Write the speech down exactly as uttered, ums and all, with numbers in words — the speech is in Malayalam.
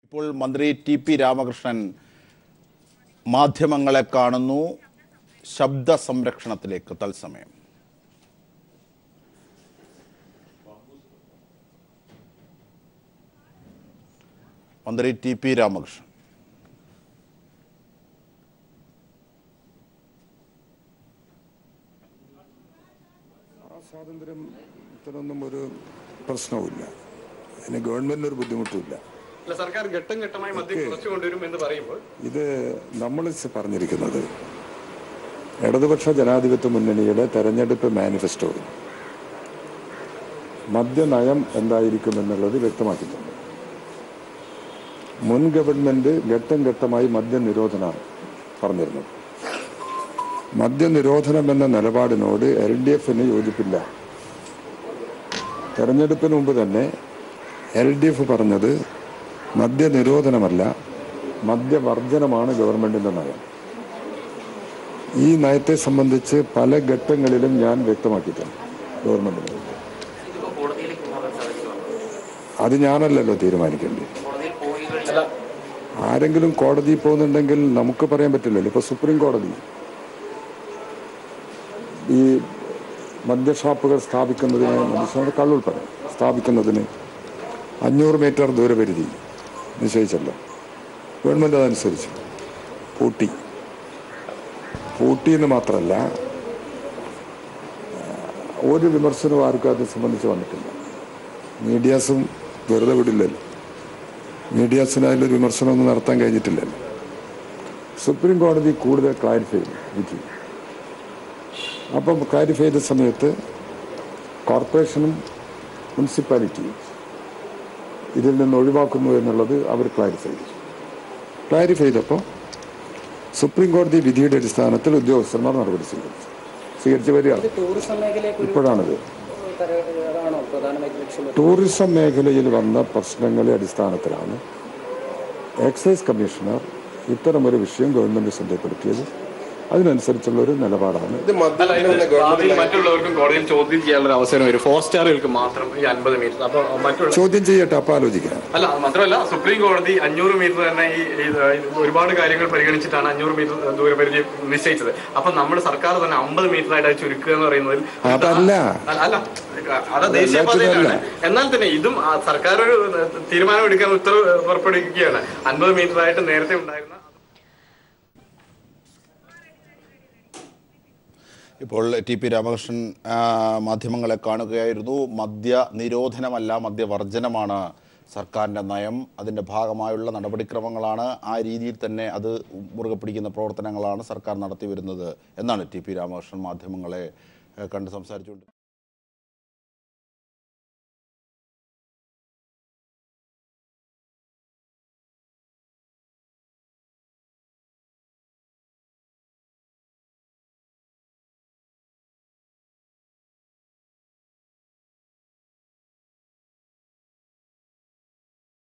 ഇപ്പോൾ മന്ത്രി ടി പി രാമകൃഷ്ണൻ മാധ്യമങ്ങളെ കാണുന്നു. ശബ്ദ സംരക്ഷണത്തിലേക്ക് തത്സമയം. മന്ത്രി ടി പി രാമകൃഷ്ണൻ. സ്വാതന്ത്ര്യത്തിനൊന്നും ഒരു പ്രശ്നവുമില്ല. അതിന് ഗവൺമെന്റിന് ഒരു ബുദ്ധിമുട്ടുമില്ല. സർക്കാർ ഘട്ടം ഘട്ടമായി മദ്യം കുറച്ചു കൊണ്ടുവരും എന്ന് പറയുമ്പോൾ ഇത് നമ്മൾ പറഞ്ഞിരിക്കുന്നത് ഇടതുപക്ഷ ജനാധിപത്യ മുന്നണിയുടെ തെരഞ്ഞെടുപ്പ് മാനിഫെസ്റ്റോയിൽ മദ്യനയം എന്തായിരിക്കും എന്നുള്ളത് വ്യക്തമാക്കിയിട്ടുണ്ട്. മുൻ ഗവൺമെന്റ് ഘട്ടം ഘട്ടമായി മദ്യനിരോധനമാണ് പറഞ്ഞിരുന്നത്. മദ്യനിരോധനം എന്ന നിലപാടിനോട് എൽ ഡി എഫിന് യോജിപ്പില്ല. തെരഞ്ഞെടുപ്പിന് മുമ്പ് തന്നെ എൽ ഡി എഫ് പറഞ്ഞത് മദ്യനിരോധനമല്ല, മദ്യവർജനമാണ് ഗവൺമെന്റിന്റെ നയം. ഈ നയത്തെ സംബന്ധിച്ച് പല ഘട്ടങ്ങളിലും ഞാൻ വ്യക്തമാക്കിയിട്ടുണ്ട് ഗവൺമെന്റിന്. അത് ഞാനല്ലല്ലോ തീരുമാനിക്കേണ്ടത്. ആരെങ്കിലും കോടതിയിൽ പോകുന്നുണ്ടെങ്കിൽ നമുക്ക് പറയാൻ പറ്റില്ലല്ലോ. ഇപ്പൊ സുപ്രീം കോടതി ഈ മദ്യഷാപ്പുകൾ സ്ഥാപിക്കുന്നതിന് മദ്യഷാപ്പ് കള്ളുൾപ്പെടെ സ്ഥാപിക്കുന്നതിന് അഞ്ഞൂറ് മീറ്റർ ദൂരപരിധി നിശ്ചയിച്ചല്ലോ. ഗവൺമെന്റ് അതനുസരിച്ച് പൂട്ടി പൂട്ടി എന്ന് മാത്രമല്ല, ഒരു വിമർശനവും ആർക്കും അതിനെ സംബന്ധിച്ച് വന്നിട്ടില്ല. മീഡിയാസും വെറുതെ വിടില്ലല്ലോ. മീഡിയാസിന് അതിലൊരു വിമർശനമൊന്നും നടത്താൻ കഴിഞ്ഞിട്ടില്ലല്ലോ. സുപ്രീം കോടതി കൂടുതൽ ക്ലാരിഫൈ ചെയ്തു വിധി. അപ്പം ക്ലാരിഫൈ ചെയ്ത സമയത്ത് കോർപ്പറേഷനും മുനിസിപ്പാലിറ്റിയും ഇതിൽ നിന്ന് ഒഴിവാക്കുന്നു എന്നുള്ളത് അവർ ക്ലാരിഫൈ ചെയ്തു. ക്ലാരിഫൈ ചെയ്തപ്പോൾ സുപ്രീം കോടതി വിധിയുടെ അടിസ്ഥാനത്തിൽ ഉദ്യോഗസ്ഥന്മാർ നടപടി സ്വീകരിച്ചു സ്വീകരിച്ചു വരികയാണ്. ഇപ്പോഴാണിത് ടൂറിസം മേഖലയിൽ വന്ന പ്രശ്നങ്ങളുടെ അടിസ്ഥാനത്തിലാണ് എക്സൈസ് കമ്മീഷണർ ഇത്തരമൊരു വിഷയം ഗവൺമെന്റ് ശ്രദ്ധപ്പെടുത്തിയത്. അതിനനുസരിച്ചുള്ള ഒരു നിലപാടാണ്. മറ്റുള്ളവർക്കും കോടതിയിൽ ചോദ്യം ചെയ്യാനുള്ള അവസരം വരും. ഫോർ സ്റ്റാറുകൾക്ക് മാത്രം ഈ അൻപത് മീറ്റർ. അപ്പൊ മറ്റുള്ള ചോദ്യം ചെയ്യട്ടെ, അപ്പൊ ആലോചിക്കാം. അല്ല, മാത്രമല്ല സുപ്രീം കോടതി അഞ്ഞൂറ് മീറ്റർ തന്നെ ഈ ഒരുപാട് കാര്യങ്ങൾ പരിഗണിച്ചിട്ടാണ് അഞ്ഞൂറ് മീറ്റർ ദൂരപരിധി നിശ്ചയിച്ചത്. അപ്പൊ നമ്മുടെ സർക്കാർ തന്നെ അമ്പത് മീറ്റർ ആയിട്ട് ചുരുക്കുക എന്ന് പറയുന്നതിൽ അതല്ല അല്ല അത് ദേശീയപാതയിലാണ്. എന്നാൽ തന്നെ ഇതും സർക്കാർ ഒരു തീരുമാനം എടുക്കാൻ ഉത്തരവ് പുറപ്പെടുവിക്കുകയാണ്. അൻപത് മീറ്റർ ആയിട്ട് നേരത്തെ ഉണ്ടായിരുന്ന. ഇപ്പോൾ ടി പി രാമകൃഷ്ണൻ മാധ്യമങ്ങളെ കാണുകയായിരുന്നു. മദ്യ നിരോധനമല്ല, മദ്യവർജനമാണ് സർക്കാരിൻ്റെ നയം. അതിൻ്റെ ഭാഗമായുള്ള നടപടിക്രമങ്ങളാണ്. ആ രീതിയിൽ തന്നെ അത് മുറുകെ പിടിക്കുന്ന പ്രവർത്തനങ്ങളാണ് സർക്കാർ നടത്തി വരുന്നത് എന്നാണ് ടി പി രാമകൃഷ്ണൻ മാധ്യമങ്ങളെ കണ്ട് സംസാരിച്ചുകൊണ്ട്